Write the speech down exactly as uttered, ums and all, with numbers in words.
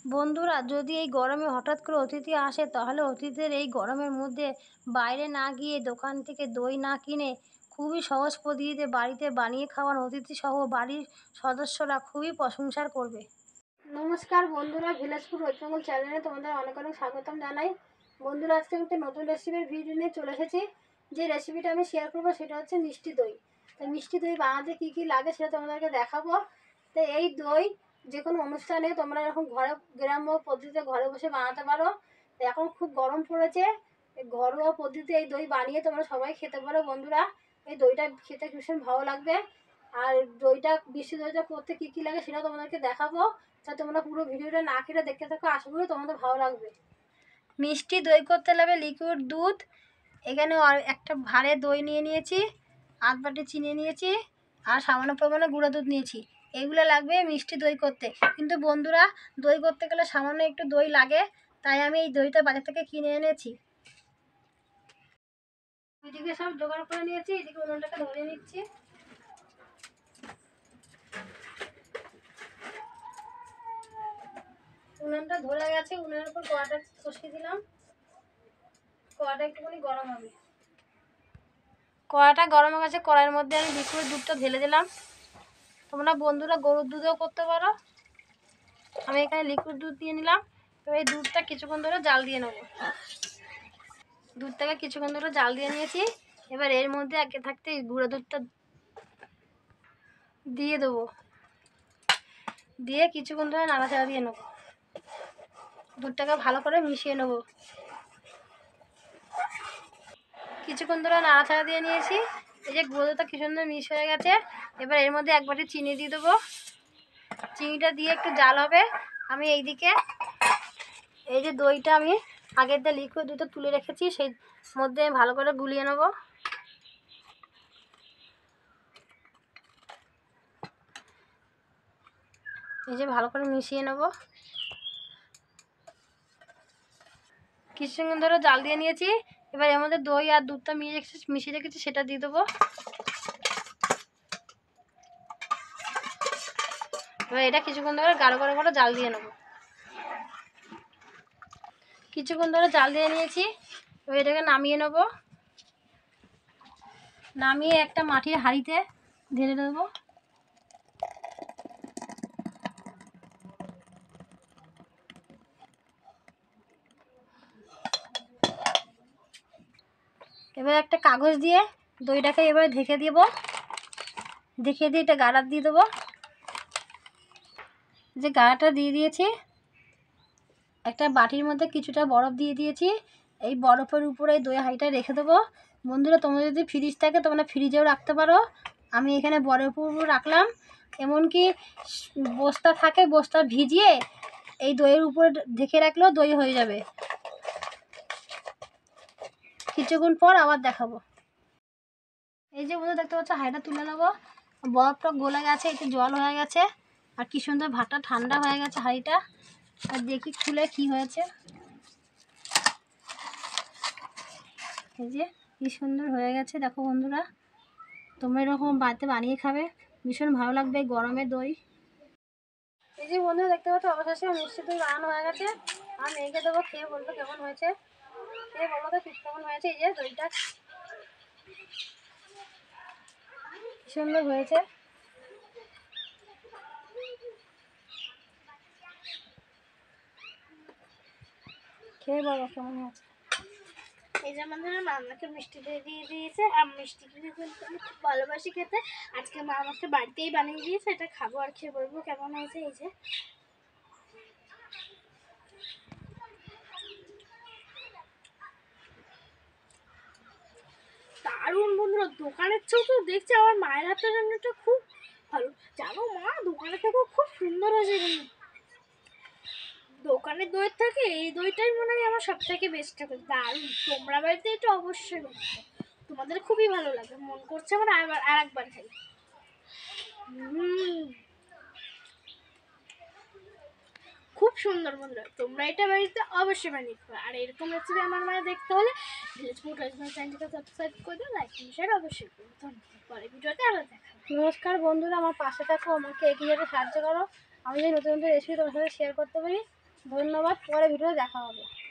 বন্ধুরা, যদি এই গরমে হঠাৎ করে অতিথি আসে তাহলে অতিথিদের এই গরমের মধ্যে বাইরে না গিয়ে দোকান থেকে দই না কিনে খুবই সহজ পদ্ধতিতে বাড়িতে বানিয়ে খাওয়ান অতিথিসহ বাড়ির সদস্যরা খুবই প্রশংসা করবে। নমস্কার বন্ধুরা, ভিলেজপুর ওয়েস্ট বেঙ্গল চ্যানেলে তোমাদের অনেক অনেক স্বাগতম জানাই। বন্ধুরা, আজকে আমি একটা নতুন রেসিপির ভিডিও নিয়ে চলে এসেছি। যে রেসিপিটা আমি শেয়ার করবো সেটা হচ্ছে মিষ্টি দই। তো মিষ্টি দই বানাতে কী কী লাগে সেটা তোমাদেরকে দেখাবো। তো এই দই যে কোনো অনুষ্ঠানে তোমরা এরকম ঘরে গ্রাম্য পদ্ধতিতে ঘরে বসে বানাতে পারো। তো এখন খুব গরম পড়েছে, ঘরোয়া পদ্ধতিতে এই দই বানিয়ে তোমরা সবাই খেতে পারো। বন্ধুরা, এই দইটা খেতে ভীষণ ভালো লাগবে। আর দইটা মিষ্টি দইটা করতে কী কী লাগে সেটা তোমাদেরকে দেখাবো। তা তোমরা পুরো ভিডিওটা না কেটে দেখতে থাকো, আশা করি তোমাদের ভালো লাগবে। মিষ্টি দই করতে লাগবে লিকুইড দুধ। এখানে একটা ভাঁড়ে দই নিয়ে নিয়েছি, আধ বাটি চিনি নিয়েছি, আর সামান্য পরিমাণে গুঁড়ো দুধ নিয়েছি। এগুলো লাগবে মিষ্টি দই করতে। কিন্তু বন্ধুরা, দই করতে গেলে সামান্য একটু দই লাগে, তাই আমি এই দইটা বাজার থেকে কিনে এনেছি। এদিকে সব জোগাড় করে নিয়েছি, এদিকে উনুনটাকে ধরিয়ে নিচ্ছি। উনুনটা ধরে গেছে, উনুনের উপর কড়াটা বসিয়ে দিলাম। কড়াটা একটুখানি গরম হবে। কড়াটা গরম হয়ে গেছে, কড়াইয়ের মধ্যে আমি লিকুইড দুধটা ঢেলে দিলাম। তোমরা বন্ধুরা গরুর দুধেও করতে পারো। আমি এখানে লিকুইড দুধ দিয়ে নিলাম। এবার এই দুধটা কিছুক্ষণ ধরে জাল দিয়ে নেবো। দুধটাকে কিছুক্ষণ ধরে জাল দিয়ে নিয়েছি। এবার এর মধ্যে আগে থাকতে গুঁড়ো দুধটা দিয়ে দেবো, দিয়ে কিছুক্ষণ ধরে নাড়াচাড়া দিয়ে নেবো। দুধটাকে ভালো করে মিশিয়ে নেবো। কিছুক্ষণ ধরে নাড়াচাড়া দিয়ে নিয়েছি। এই যে গুঁড়ো দুধটা কি সুন্দর মিশ হয়ে গেছে। এবার এর মধ্যে এক বাটি চিনি দিয়ে দেবো। চিনিটা দিয়ে একটু জাল হবে। আমি এইদিকে এই যে দইটা আমি আগের দিয়ে লিকুইড দুধটা তুলে রেখেছি, সেই মধ্যে আমি ভালো করে গুলিয়ে নেব। এই যে ভালো করে মিশিয়ে নেব। কিছুক্ষণ ধরে জাল দিয়ে নিয়েছি। এবার এর মধ্যে দই আর দুধটা মিশিয়ে রেখেছি মিশিয়ে রেখেছি সেটা দিয়ে দেবো। এবার এটা কিছুক্ষণ ধরে গাঢ় গাঢ় করে জাল দিয়ে নেব। কিছুক্ষণ ধরে জাল দিয়ে নিয়েছি। এবার এটাকে নামিয়ে নেব। নামিয়ে একটা মাটির হাঁড়িতে ঢেলে দেবো। এবার একটা কাগজ দিয়ে দইটাকে এবার ঢেকে দেবো। ঢেকে দিয়ে এটা গাড়া দিয়ে দেবো। যে গাড়াটা দিয়ে দিয়েছি, একটা বাটির মধ্যে কিছুটা বরফ দিয়ে দিয়েছি। এই বরফের উপরে এই দই হাঁড়িটা রেখে দেবো। বন্ধুরা, তোমরা যদি ফ্রিজ থাকে তোমরা ফ্রিজেও রাখতে পারো। আমি এখানে বরফের উপর রাখলাম। এমনকি বস্তা থাকে, বস্তা ভিজিয়ে এই দইয়ের উপরে ঢেকে রাখলেও দই হয়ে যাবে। কিছুক্ষণ পর আবার দেখাবো। এই যে বন্ধু দেখতে পাচ্ছ, হাঁড়িটা তুলে নেবো। বরফটা গলে গেছে, একটু জল হয়ে গেছে, আর কি সুন্দর ভাতটা ঠান্ডা হয়ে গেছে হাঁড়িটা। আর দেখি খুলে কি হয়েছে। এই যে কি সুন্দর হয়ে গেছে, দেখো বন্ধুরা। তোমরা এরকম বাড়িতে বানিয়ে খাবে, ভীষণ ভালো লাগবে গরমে দই। এই যে বন্ধুরা দেখতে পাচ্ছ, অবশেষে মিষ্টি দই বানানো হয়ে গেছে। আর মেয়েকে দেবো, খেয়ে বলবো কেমন হয়েছে। খেয়ে বলো তো ঠিক কেমন হয়েছে। এই যে দইটা কি সুন্দর হয়েছে। খেয়ে বলো কেমন হয়েছে। এই যে আমাদের মামাকে মিষ্টি দই দিয়ে দিয়েছে, আর মিষ্টি দই কিন্তু আমি খুব ভালোবাসি খেতে। আজকে মা আমাকে বাড়িতেই বানিয়ে দিয়েছে, এটা খাবো আর খেয়ে বলবো কেমন হয়েছে। এই যে দারুণ বন্ধুরা, দোকানের চেয়েও তো দেখছি আমার মায়ের হাতের রান্নাটা খুব ভালো। জানো মা, দোকানের থেকেও খুব সুন্দর হয়েছে। দোকানের দইয়ের থেকে এই দইটাই মনে হয় আমার সব থেকে বেস্ট লাগে। দারুণ। তোমরা বাড়িতে এটা অবশ্যই বানাবে, তোমাদের খুবই ভালো লাগে। মন করছে আমার আবার আর একবার খাই। হুম, খুব সুন্দর বন্ধুরা, তোমরা এটা বাড়িতে অবশ্যই বানিয়ে খাবে। আর এরকম রেসিপি আমার মানে দেখতে হলে ভিলেজ ফুড হাজব্যান্ড চ্যানেলটা সাবস্ক্রাইব করে দিও, লাইক শেয়ার অবশ্যই করো। ধন্যবাদ। পরে ভিডিওতে আবার দেখা। নমস্কার বন্ধুরা, আমার পাশে থাকো, আমাকে এগিয়ে যেতে সাহায্য করো। আমি যদি নতুন নতুন রেসিপি তোমার সাথে শেয়ার করতে পারি। ধন্যবাদ, পরে ভিডিও দেখা হবে।